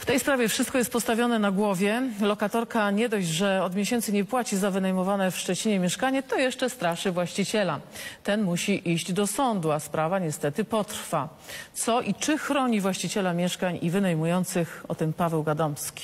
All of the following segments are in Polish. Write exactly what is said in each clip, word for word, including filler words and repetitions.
tej sprawie wszystko jest postawione na głowie. Lokatorka nie dość, że od miesięcy nie płaci za wynajmowane w Szczecinie mieszkanie, to jeszcze straszy właściciela. Ten musi iść do sądu, a sprawa niestety potrwa. Co i czy chroni właściciela mieszkań i wynajmujących? O tym Paweł Gadomski.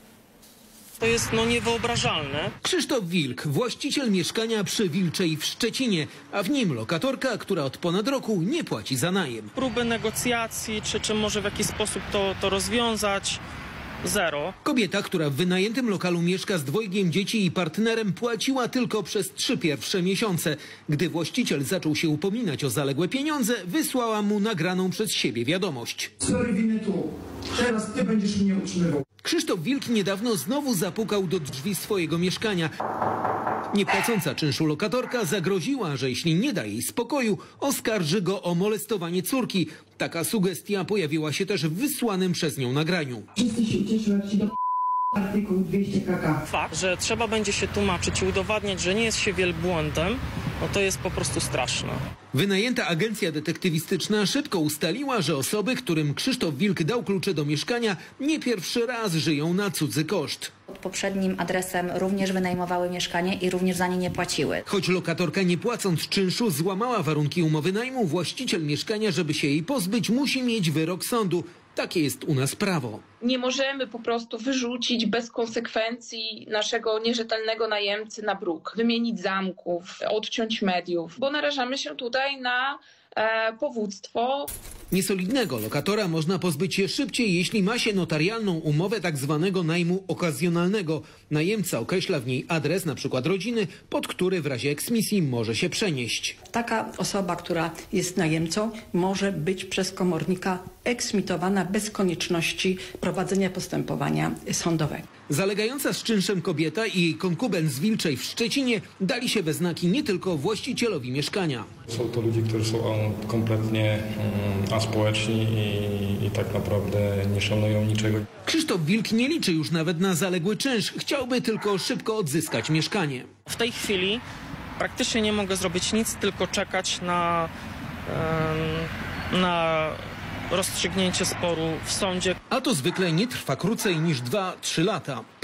To jest no niewyobrażalne. Krzysztof Wilk, właściciel mieszkania przy Wilczej w Szczecinie, a w nim lokatorka, która od ponad roku nie płaci za najem. Próby negocjacji, czy, czy może w jakiś sposób to, to rozwiązać, zero. Kobieta, która w wynajętym lokalu mieszka z dwojgiem dzieci i partnerem, płaciła tylko przez trzy pierwsze miesiące. Gdy właściciel zaczął się upominać o zaległe pieniądze, wysłała mu nagraną przez siebie wiadomość. Sorry, winny tu. Teraz ty będziesz mnie utrzymywał. Krzysztof Wilk niedawno znowu zapukał do drzwi swojego mieszkania. Niepłacąca czynszu lokatorka zagroziła, że jeśli nie da jej spokoju, oskarży go o molestowanie córki. Taka sugestia pojawiła się też w wysłanym przez nią nagraniu. Wszyscy się ucieszą, jak ci do artykuł dwieście K K. Fakt, że trzeba będzie się tłumaczyć i udowadniać, że nie jest się wielbłądem, no to jest po prostu straszne. Wynajęta agencja detektywistyczna szybko ustaliła, że osoby, którym Krzysztof Wilk dał klucze do mieszkania, nie pierwszy raz żyją na cudzy koszt. Pod poprzednim adresem również wynajmowały mieszkanie i również za nie nie płaciły. Choć lokatorka nie płacąc czynszu złamała warunki umowy najmu, właściciel mieszkania, żeby się jej pozbyć, musi mieć wyrok sądu. Takie jest u nas prawo. Nie możemy po prostu wyrzucić bez konsekwencji naszego nierzetelnego najemcy na bruk, wymienić zamków, odciąć mediów, bo narażamy się tutaj na e, powództwo. Niesolidnego lokatora można pozbyć się szybciej, jeśli ma się notarialną umowę tak zwanego najmu okazjonalnego. Najemca określa w niej adres, na przykład rodziny, pod który w razie eksmisji może się przenieść. Taka osoba, która jest najemcą, może być przez komornika eksmitowana bez konieczności prowadzenia postępowania sądowego. Zalegająca z czynszem kobieta i jej konkubent z Wilczej w Szczecinie dali się we znaki nie tylko właścicielowi mieszkania. Są to ludzie, którzy są kompletnie mm, aspołeczni i, i tak naprawdę nie szanują niczego. Krzysztof Wilk nie liczy już nawet na zaległy czynsz. Chciałby tylko szybko odzyskać mieszkanie. W tej chwili praktycznie nie mogę zrobić nic, tylko czekać na, um, na rozstrzygnięcie sporu w sądzie. A to zwykle nie trwa krócej niż dwa trzy lata.